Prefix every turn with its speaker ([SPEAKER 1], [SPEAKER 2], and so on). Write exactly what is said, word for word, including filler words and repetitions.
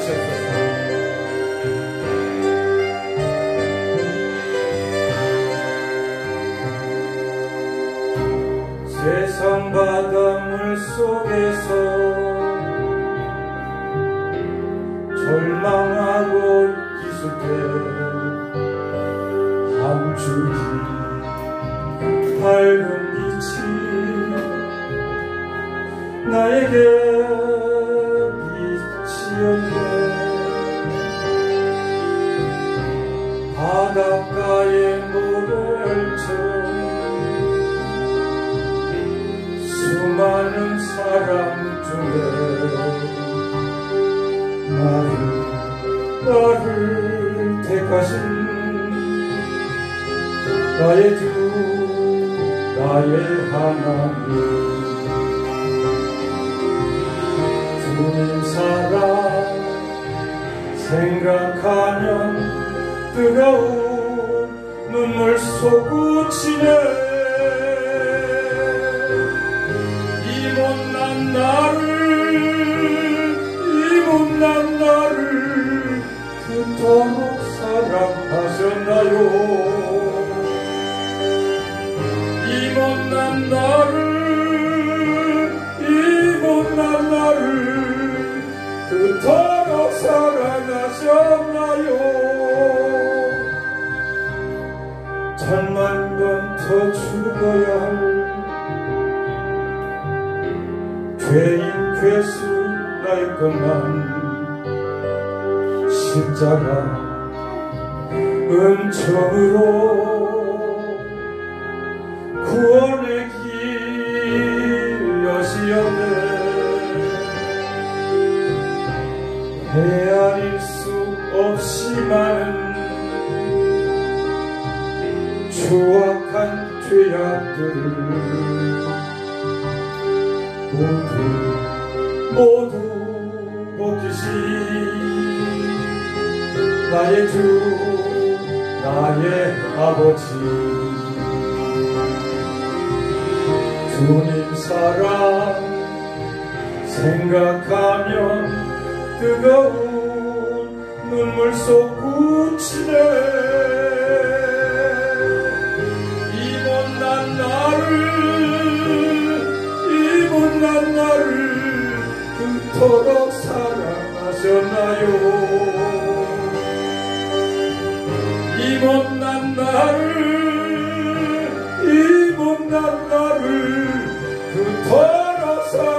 [SPEAKER 1] 하시옵소서. 세상 바닷물 속에서 절망하고 기습해 한 줄기 밝은 빛이 나에게 비치었네. 바닷가의 모래알처럼 수많은 사람 중에 나를 나를 택하신 나의 주 나의 하나님, 주님 사랑 생각하면 뜨거운 눈물 솟구치네. 이 못난 나를 이 못난 나를 그토록 사랑하셨나요. 이 못난 나를 이 못난 나를 그토록 사랑하셨나요. 천만 번 더 죽어야 할 죄인 괴수 나의 것만 십자가 은총으로 구원의 길 여시었네. 헤아릴 수 없이 많은 추악한 죄악들을 모두 모두 벗기신 나의 주 나의 아버지, 주님 사랑 생각하면 뜨거운 눈물 솟구치네. 이 못난 나를 이 못난 나를 그토록 사랑하셨나요. 이 못난 나를 이 못난 나를 그토록 사랑하셨나요.